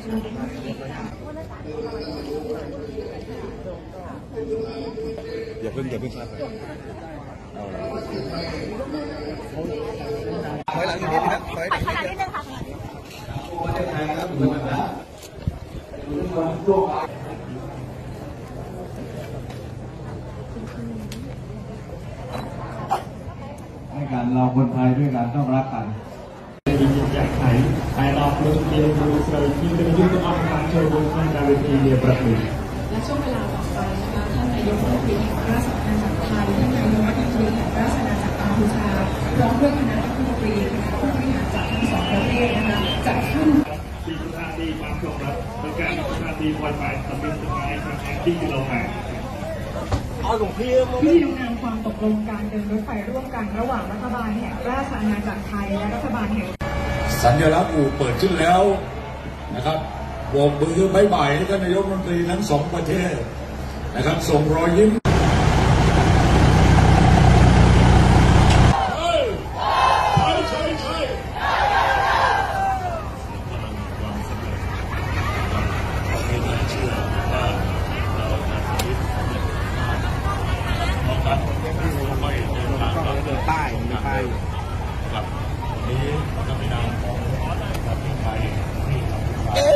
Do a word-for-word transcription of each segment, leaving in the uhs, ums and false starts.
อย่าเพิ่งอย่าเพิ่งคาดไปถอยหลังอีกนิดนึงครับถอยหลังนิดนึงค่ะให้กันเราคนไทยด้วยกันต้องรักกันอยากไขแต่เราเริ่มเรียนรู้สิ่งที่เป็นยุทธอัการโชว์บนทางการเวทีเรียบร้อยและช่วงเวลาต่อไปนะคะท่านนายกรัฐมนตรีแห่งราชอาณาจักรไทยท่านนายกรัฐมนตรีแห่งราชอาณาจักรกัมพูชาพร้อมด้วยคณะรัฐมนตรีคณะผู้บริหารจากทั้งสองประเทศนะคะจัดขึ้นสี่สถานีความจบรับเป็นการสถานีวันใหม่สำเร็จสมัยทางแผนที่เราแบ่งที่ลงนามความตกลงการเดินรถไฟร่วมกันระหว่างรัฐบาลแห่งราชอาณาจักรไทยและรัฐบาลแห่งสัญลักษณ์อู่เปิดขึ้นแล้วนะครับโบกมือบายบายให้ท่านนายกรัฐมนตรีทั้งสองประเทศนะครับส่งรอยยิ้มใต้มีใต้ครับนี้จะเป็นนามของประเทศไทยที่ทำให้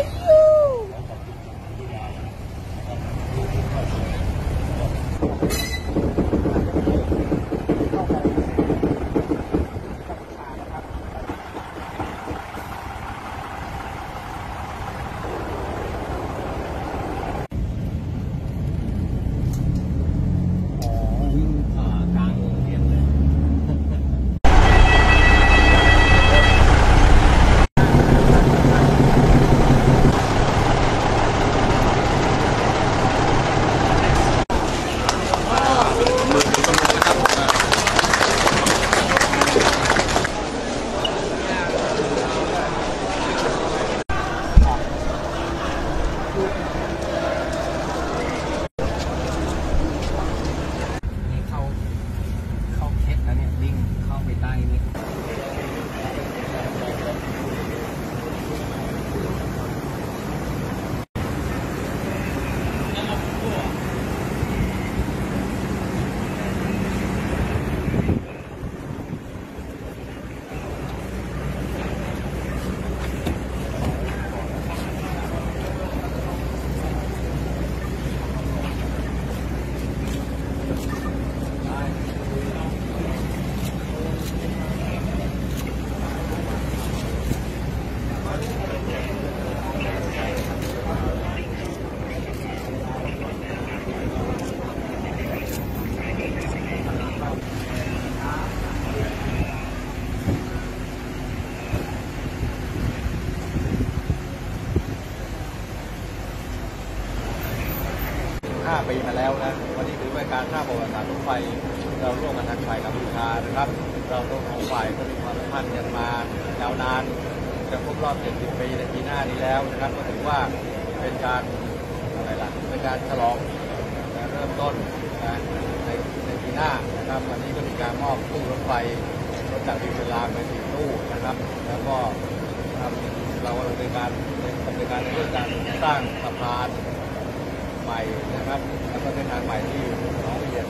ห้าปีมาแล้วนะวันนี้ถือเป็นการสร้างประวัติศาสตร์รถไฟเราร่วมกันทางไทยกัมพูชานะครับเราทั้งสองฝ่ายก็มีความสัมพันธ์กันมายาวนานจะครบรอบเจ็ดสิบปีในปีหน้านี้แล้วนะครับก็ถือว่าเป็นการอะไรล่ะเป็นการฉลองเริ่มต้นนะในในปีหน้านะครับวันนี้ก็มีการมอบตู้รถไฟรถจากดินเวลาไปสี่ตู้นะครับแล้วก็เราดำเนินการดำเนินการในเรื่องการสร้างสะพานใหม่นะครับแล้วก็เป็นทางใหม่ที่น้องเรียน